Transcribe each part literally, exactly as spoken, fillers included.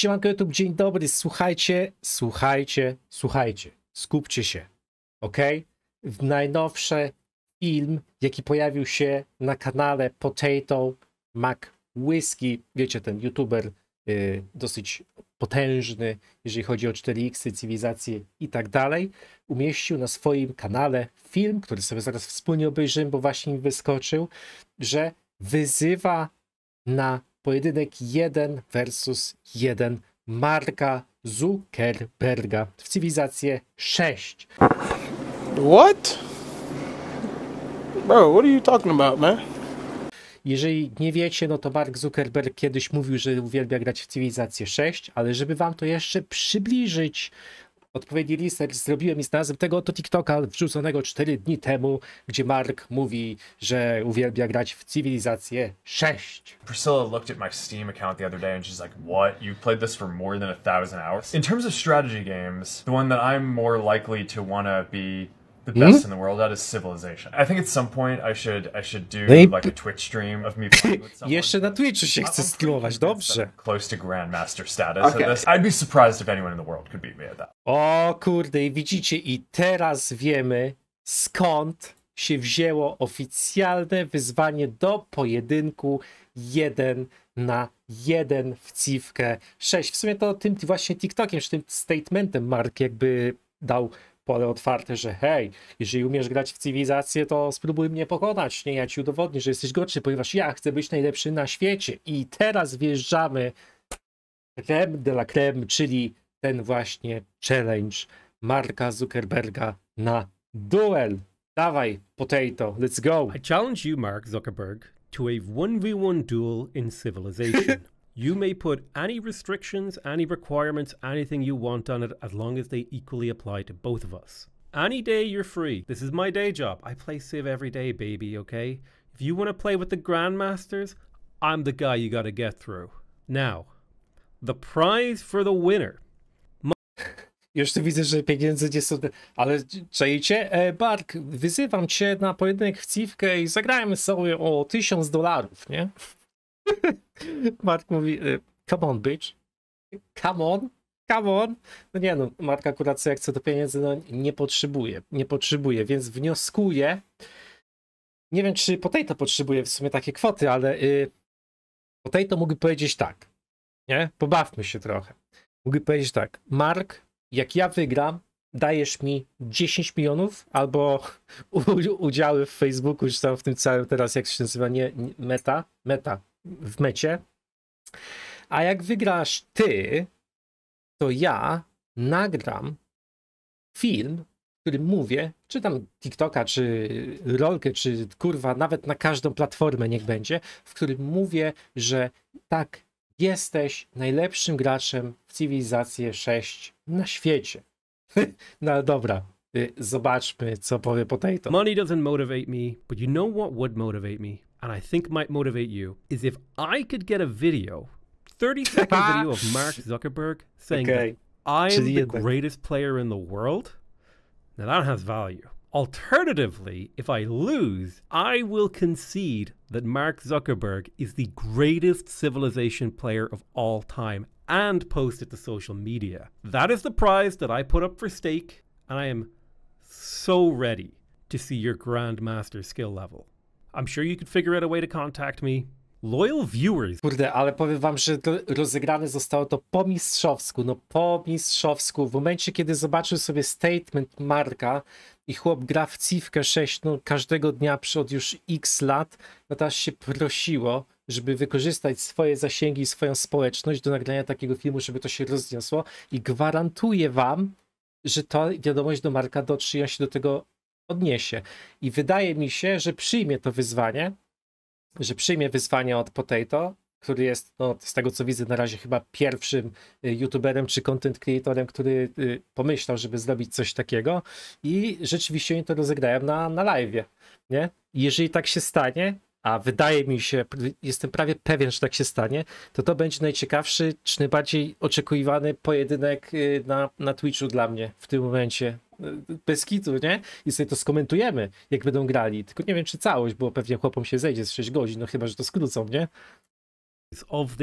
Siemanko YouTube, dzień dobry, słuchajcie, słuchajcie, słuchajcie, skupcie się, ok? W najnowszy film, jaki pojawił się na kanale Potato McWhiskey, wiecie, ten youtuber yy, dosyć potężny, jeżeli chodzi o cztery iksy, cywilizację i tak dalej, umieścił na swoim kanale film, który sobie zaraz wspólnie obejrzymy, bo właśnie mi wyskoczył, że wyzywa na pojedynek jeden versus jeden Marka Zuckerberga w cywilizację sześć. What? Bro, what are you talking about, man? Jeżeli nie wiecie, no to Mark Zuckerberg kiedyś mówił, że uwielbia grać w cywilizację sześć, ale żeby wam to jeszcze przybliżyć, odpowiedni research zrobiłem i znalazłem tego oto TikToka wrzuconego cztery dni temu, gdzie Mark mówi, że uwielbia grać w cywilizację sześć. Priscilla looked at my Steam account the other day and she's like, what? You played this for more than a thousand hours? In terms of strategy games, the one that I'm more likely to want to be the best mm-hmm. in the world at is Civilization. I think at some point I should I should do no i... like a Twitch stream of me playing with someone. Jeszcze na Twitchu się chce streamować, dobrze. Close to Grandmaster status okay. at this. I'd be surprised if anyone in the world could beat me at that. O kurde, i widzicie, i teraz wiemy, skąd się wzięło oficjalne wyzwanie do pojedynku jeden na jeden w Civkę sześć. W sumie to tym właśnie TikTokiem, czy tym statementem Mark jakby dał pole otwarte, że hej, jeżeli umiesz grać w cywilizację, to spróbuj mnie pokonać, nie, ja ci udowodnię, że jesteś gorszy, ponieważ ja chcę być najlepszy na świecie. I teraz wjeżdżamy creme de la creme, czyli ten właśnie challenge Marka Zuckerberga na duel. Dawaj, Potato, let's go. I challenge you, Mark Zuckerberg, to a one v one duel in Civilization. You may put any restrictions, any requirements, anything you want on it, as long as they equally apply to both of us. Any day you're free. This is my day job. I play Civ every day, baby, okay? If you want to play with the Grandmasters, I'm the guy you gotta get through. Now, the prize for the winner. Już tu widzę, że pieniędzy nie są... Ale czajcie? E, Bark, wyzywam cię na pojedynek w Civkę i zagrajmy sobie o tysiąc dolarów, nie? Mark mówi, come on, bitch. Come on, come on. No nie no, Mark akurat jak co do pieniędzy, no nie potrzebuje, nie potrzebuje, więc wnioskuję. Nie wiem, czy Potato potrzebuje w sumie takie kwoty, ale y, Potato mógłby powiedzieć tak, nie? Pobawmy się trochę. Mógłby powiedzieć tak, Mark, jak ja wygram, dajesz mi dziesięć milionów albo udziały w Facebooku, czy tam w tym całym teraz, jak się nazywa, nie, nie meta, meta, w mecie. A jak wygrasz ty, to ja nagram film, w którym mówię, czy tam TikToka, czy rolkę, czy kurwa, nawet na każdą platformę niech będzie, w którym mówię, że tak, jesteś najlepszym graczem w cywilizację sześć na świecie. No dobra, zobaczmy, co powie Potato. Money doesn't motivate me, but you know what would motivate me, and I think might motivate you, is if I could get a video, thirty second video of Mark Zuckerberg saying okay. that I am the greatest player in the world. Now that has value. Alternatively, if I lose, I will concede that Mark Zuckerberg is the greatest Civilization player of all time and post it to social media. That is the prize that I put up for stake, and I am so ready to see your Grandmaster skill level. I'm sure you could figure out a way to contact me. Loyal viewers. Kurde, ale powiem wam, że to rozegrane zostało to po mistrzowsku, no po mistrzowsku. W momencie, kiedy zobaczył sobie statement Marka i chłop gra w Civkę sześć, no każdego dnia od już x lat, no to aż się prosiło, żeby wykorzystać swoje zasięgi i swoją społeczność do nagrania takiego filmu, żeby to się rozniosło, i gwarantuję wam, że to wiadomość do Marka dotrze i on się do tego odniesie. I wydaje mi się, że przyjmie to wyzwanie, że przyjmie wyzwanie od Potato, który jest, no, z tego co widzę, na razie chyba pierwszym youtuberem czy content creatorem, który y, pomyślał, żeby zrobić coś takiego, i rzeczywiście oni to rozegrają na, na live'ie, nie? I jeżeli tak się stanie, a wydaje mi się, jestem prawie pewien, że tak się stanie, to to będzie najciekawszy, czy najbardziej oczekiwany pojedynek y, na, na Twitchu dla mnie w tym momencie. Bez kitu, nie? I sobie to skomentujemy, jak będą grali. Tylko nie wiem, czy całość, bo pewnie chłopom się zejdzie z sześć godzin, no chyba, że to skrócą, nie? Of this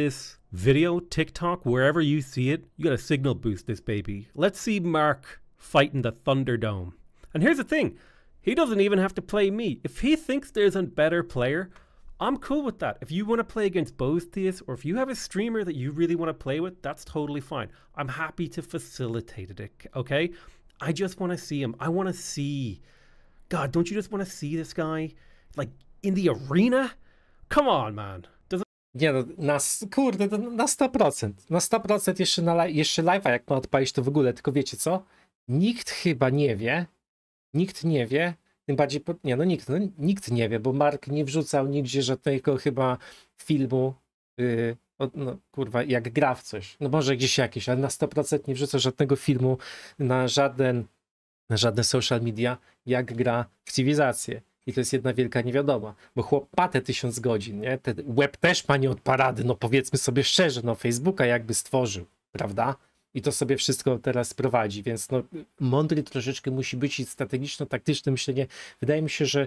Video, TikTok, wherever you see it, you gotta signal boost this baby. Let's see Mark fighting the Thunderdome. And here's the thing, he doesn't even have to play me. If he thinks there's a better player, I'm cool with that. If you want to play against Boaztheus, or if you have a streamer that you really want to play with, that's totally fine. I'm happy to facilitate it, okay? I just want to see him. I want to see... God, don't you just want to see this guy? Like, in the arena? Come on, man. Doesn't... Nie no, na, kurde, na sto procent. Na sto procent jeszcze, na, jeszcze live'a, jak ma odpalić to w ogóle. Tylko wiecie co? Nikt chyba nie wie, nikt nie wie, tym bardziej, po, nie no nikt, no nikt nie wie, bo Mark nie wrzucał nigdzie żadnego chyba filmu, yy, od, no kurwa, jak gra w coś. No może gdzieś jakieś, ale na sto procent nie wrzuca żadnego filmu na żaden, na żadne social media, jak gra w cywilizację. I to jest jedna wielka niewiadoma, bo chłop ma te tysiąc godzin, nie? Ten web też ma nie od parady, no powiedzmy sobie szczerze, no Facebooka jakby stworzył, prawda? I to sobie wszystko teraz prowadzi, więc no, mądry troszeczkę musi być i strategiczno-taktyczne myślenie. Wydaje mi się, że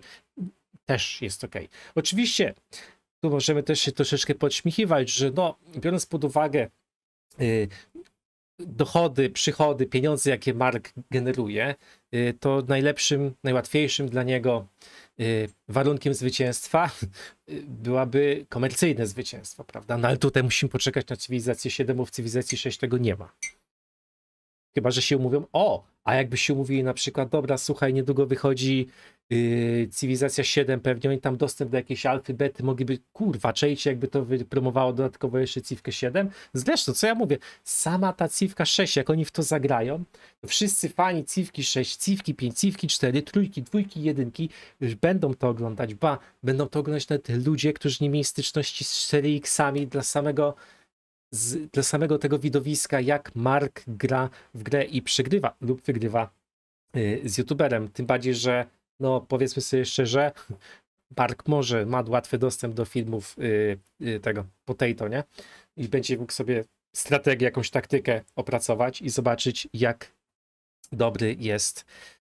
też jest ok. Oczywiście, tu możemy też się troszeczkę podśmiechiwać, że no, biorąc pod uwagę yy, dochody, przychody, pieniądze, jakie Mark generuje, yy, to najlepszym, najłatwiejszym dla niego yy, warunkiem zwycięstwa yy, byłaby komercyjne zwycięstwo, prawda? No ale tutaj musimy poczekać na cywilizację siedem, bo w cywilizacji sześć tego nie ma. Chyba że się umówią, o, a jakby się umówili na przykład, dobra, słuchaj, niedługo wychodzi yy, cywilizacja siedem, pewnie oni tam dostęp do jakiejś alfy, bety mogliby, kurwa, czajcie, jakby to promowało dodatkowo jeszcze cywkę siedem. Zresztą, co ja mówię, sama ta cywka sześć, jak oni w to zagrają, to wszyscy fani cywki sześć, cywki pięć, cywki cztery, trójki, dwójki, jedynki, już będą to oglądać, ba, będą to oglądać nawet ludzie, którzy nie mieli styczności z cztery iksami dla samego Z, dla samego tego widowiska, jak Mark gra w grę i przegrywa lub wygrywa y, z youtuberem. Tym bardziej, że no powiedzmy sobie szczerze, Mark może ma łatwy dostęp do filmów y, y, tego Potato, nie? I będzie mógł sobie strategię, jakąś taktykę opracować i zobaczyć, jak dobry jest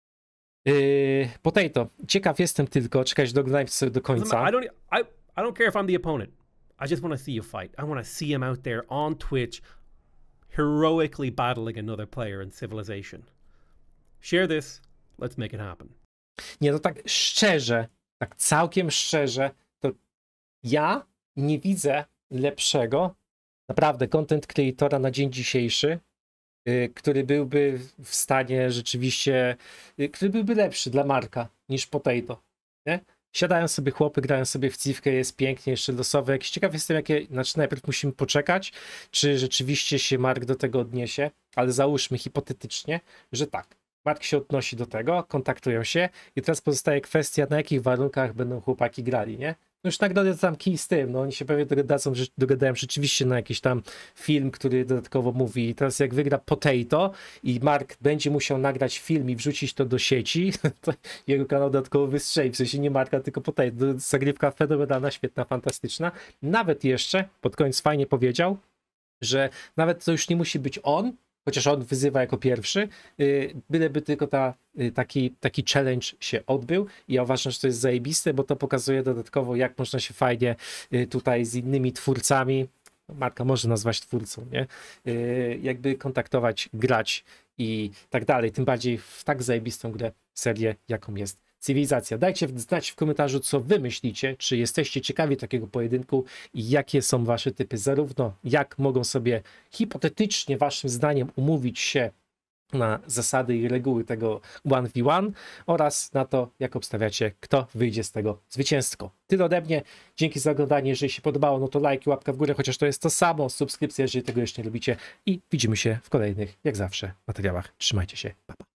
y, Potato. Ciekaw jestem tylko, czekać do, do końca. I don't, I, I don't care if I'm the opponent. I just want to see you fight. I want to see him out there on Twitch heroically battling another player in Civilization. Share this. Let's make it happen. Nie, no tak szczerze, tak całkiem szczerze, to ja nie widzę lepszego naprawdę content creatora na dzień dzisiejszy, yy, który byłby w stanie rzeczywiście, yy, który byłby lepszy dla Marka niż Potato, nie? Siadają sobie chłopy, grają sobie w cywkę, jest pięknie, jeszcze losowe. Jakiś ciekaw jestem, jakie, znaczy najpierw musimy poczekać, czy rzeczywiście się Mark do tego odniesie, ale załóżmy hipotetycznie, że tak. Mark się odnosi do tego, kontaktują się i teraz pozostaje kwestia, na jakich warunkach będą chłopaki grali, nie? No już nagrodę to tam kij z tym, no oni się pewnie dogadają, dogadają rzeczywiście na jakiś tam film, który dodatkowo mówi. I teraz jak wygra Potato i Mark będzie musiał nagrać film i wrzucić to do sieci, to jego kanał dodatkowo wystrzeli, w sensie nie Marka, tylko Potato. Zagrywka fenomenalna, świetna, fantastyczna. Nawet jeszcze, pod koniec fajnie powiedział, że nawet to już nie musi być on, chociaż on wyzywa jako pierwszy, yy, byleby tylko ta, yy, taki, taki challenge się odbył i ja uważam, że to jest zajebiste, bo to pokazuje dodatkowo, jak można się fajnie yy, tutaj z innymi twórcami, Marka może nazwać twórcą, nie? Yy, jakby kontaktować, grać i tak dalej, tym bardziej w tak zajebistą grę, serię, jaką jest Cywilizacja. Dajcie znać w komentarzu, co wy myślicie, czy jesteście ciekawi takiego pojedynku i jakie są wasze typy, zarówno jak mogą sobie hipotetycznie waszym zdaniem umówić się na zasady i reguły tego jeden na jeden oraz na to, jak obstawiacie, kto wyjdzie z tego zwycięsko. Tyle ode mnie. Dzięki za oglądanie. Jeżeli się podobało, no to like i łapka w górę, chociaż to jest to samo. Subskrypcja, jeżeli tego jeszcze nie lubicie i widzimy się w kolejnych, jak zawsze, materiałach. Trzymajcie się. Pa, pa.